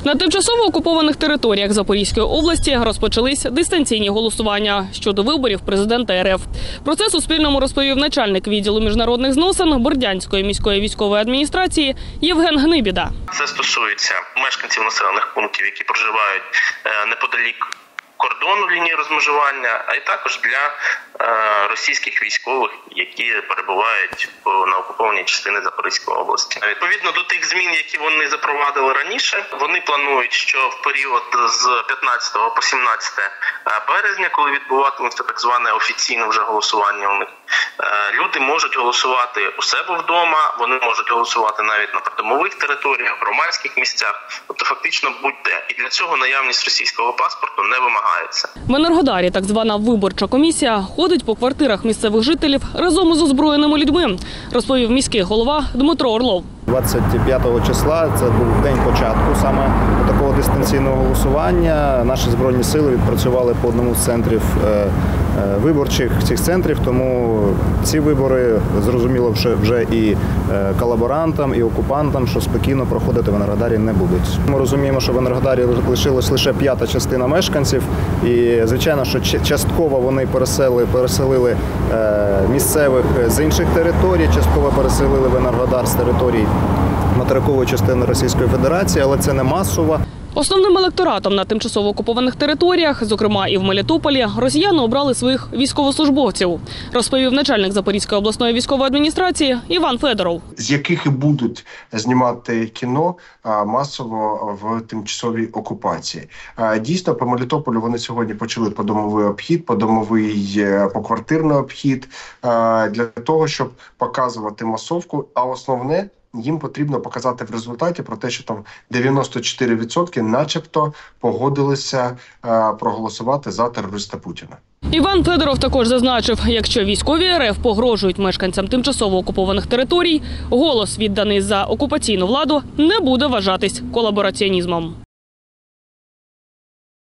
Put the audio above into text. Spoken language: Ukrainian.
На тимчасово окупованих територіях Запорізької області розпочались дистанційні голосування щодо виборів президента РФ. Про це Суспільному розповів начальник відділу міжнародних зносин Бердянської міської військової адміністрації Євген Гнибіда. Це стосується мешканців населених пунктів, які проживають неподалік кордону лінії розмежування, а й також для російських військових, які перебувають на окупованій частині Запорізької області. Відповідно до тих змін, які вони запровадили раніше, вони планують, що в період з 15 по 17 березня, коли відбуватиметься так зване офіційне вже голосування у них, люди можуть голосувати у себе вдома, вони можуть голосувати навіть на придомових територіях, громадських місцях, тобто фактично будь-де. І для цього наявність російського паспорту не вимагається. В Енергодарі так звана виборча комісія ходить по квартирах місцевих жителів разом із озброєними людьми, розповів міський голова Дмитро Орлов. 25 числа, це був день початку саме такого дистанційного голосування. Наші Збройні сили відпрацювали по одному з центрів виборчих цих центрів, тому ці вибори, зрозуміло, вже і колаборантам, і окупантам, що спокійно проходити в Енергодарі не будуть. Ми розуміємо, що в Енергодарі лишилась лише 5-та частина мешканців, і, звичайно, що частково вони переселили місцевих з інших територій, частково переселили в Енергодар з територій материкової частини Російської Федерації, але це не масово. Основним електоратом на тимчасово окупованих територіях, зокрема і в Мелітополі, росіяни обрали своїх військовослужбовців, розповів начальник Запорізької обласної військової адміністрації Іван Федоров. З яких і будуть знімати кіно масово в тимчасовій окупації. Дійсно, по Мелітополю вони сьогодні почали подомовий обхід, поквартирний обхід для того, щоб показувати масовку, а основне – їм потрібно показати в результаті про те, що там 94% начебто погодилися проголосувати за терориста Путіна. Іван Федоров також зазначив, якщо військові РФ погрожують мешканцям тимчасово окупованих територій, голос, відданий за окупаційну владу, не буде вважатись колабораціонізмом.